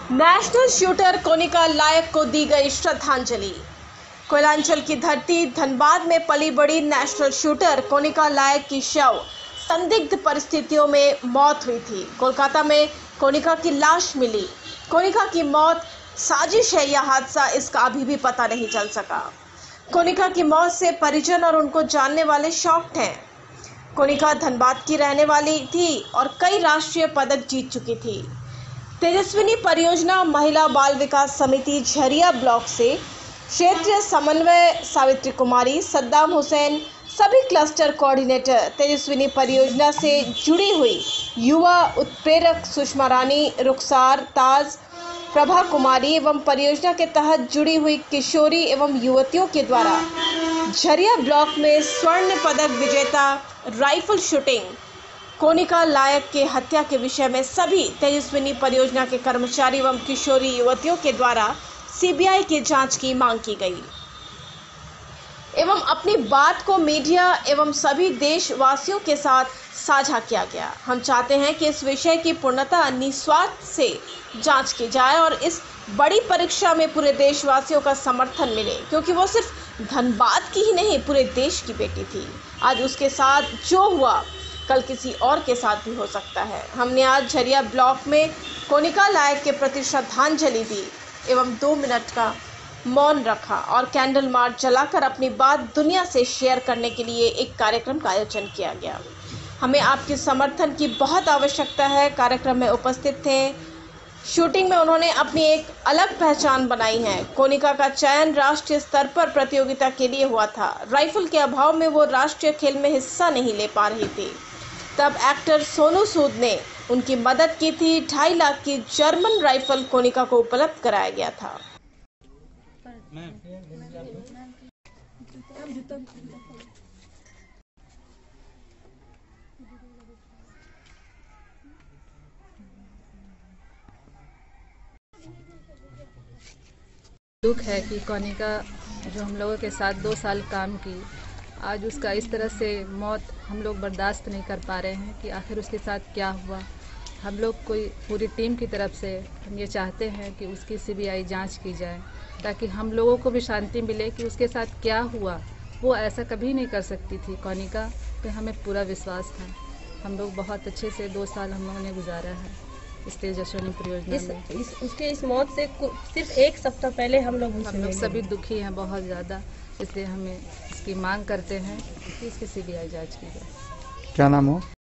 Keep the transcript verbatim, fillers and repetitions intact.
National shooter Konika लायक को दी गई श्रद्धांजलि। कोयलांचल की धरती धनबाद में पली बड़ी नेशनल शूटर कोनिका लायक की शव संदिग्ध परिस्थितियों में मौत हुई थी। कोलकाता में कोनिका की लाश मिली। कोनिका की मौत साजिश है या हादसा, इसका अभी भी पता नहीं चल सका। कोनिका की मौत से परिजन और उनको जानने वाले शॉक्ड हैं। कोनिका धनबाद की रहने वाली थी और कई राष्ट्रीय पदक जीत चुकी थी। तेजस्विनी परियोजना महिला बाल विकास समिति झरिया ब्लॉक से क्षेत्रीय समन्वय सावित्री कुमारी, सद्दाम हुसैन, सभी क्लस्टर कोऑर्डिनेटर, तेजस्विनी परियोजना से जुड़ी हुई युवा उत्प्रेरक सुषमा रानी, रुखसार, ताज, प्रभा कुमारी एवं परियोजना के तहत जुड़ी हुई किशोरी एवं युवतियों के द्वारा झरिया ब्लॉक में स्वर्ण पदक विजेता राइफल शूटिंग कोनिका लायक के हत्या के विषय में सभी तेजस्विनी परियोजना के कर्मचारी एवं किशोरी युवतियों के द्वारा सीबीआई की जांच की मांग की गई एवं अपनी बात को मीडिया एवं सभी देशवासियों के साथ साझा किया गया। हम चाहते हैं कि इस विषय की पूर्णतः निस्वार्थ से जांच की जाए और इस बड़ी परीक्षा में पूरे देशवासियों का समर्थन मिले, क्योंकि वो सिर्फ धनबाद की ही नहीं, पूरे देश की बेटी थी। आज उसके साथ जो हुआ कल किसी और के साथ भी हो सकता है। हमने आज झरिया ब्लॉक में कोनिका लायक के प्रति श्रद्धांजलि दी एवं दो मिनट का मौन रखा और कैंडल मार्च जलाकर अपनी बात दुनिया से शेयर करने के लिए एक कार्यक्रम का आयोजन किया गया। हमें आपके समर्थन की बहुत आवश्यकता है। कार्यक्रम में उपस्थित थे। शूटिंग में उन्होंने अपनी एक अलग पहचान बनाई है। कोनिका का चयन राष्ट्रीय स्तर पर प्रतियोगिता के लिए हुआ था। राइफल के अभाव में वो राष्ट्रीय खेल में हिस्सा नहीं ले पा रही थी। तब एक्टर सोनू सूद ने उनकी मदद की थी। ढाई लाख की जर्मन राइफल कोनिका को उपलब्ध कराया गया था। दुख है कि कोनिका जो हम लोगों के साथ दो साल काम की, आज उसका इस तरह से मौत हम लोग बर्दाश्त नहीं कर पा रहे हैं कि आखिर उसके साथ क्या हुआ। हम लोग कोई पूरी टीम की तरफ से हम ये चाहते हैं कि उसकी सीबीआई जांच की जाए, ताकि हम लोगों को भी शांति मिले कि उसके साथ क्या हुआ। वो ऐसा कभी नहीं कर सकती थी। कोनिका पे हमें पूरा विश्वास था। हम लोग बहुत अच्छे से दो साल हम लोगों ने गुजारा है इस तेजस्विनी परियोजना इस, में। इस, उसके इस मौत से सिर्फ एक सप्ताह पहले हम लोग हम लोग सभी दुखी हैं बहुत ज़्यादा। इसलिए हमें इसकी मांग करते हैं कि इसकी सीबीआई जांच की जाए। क्या नाम हो?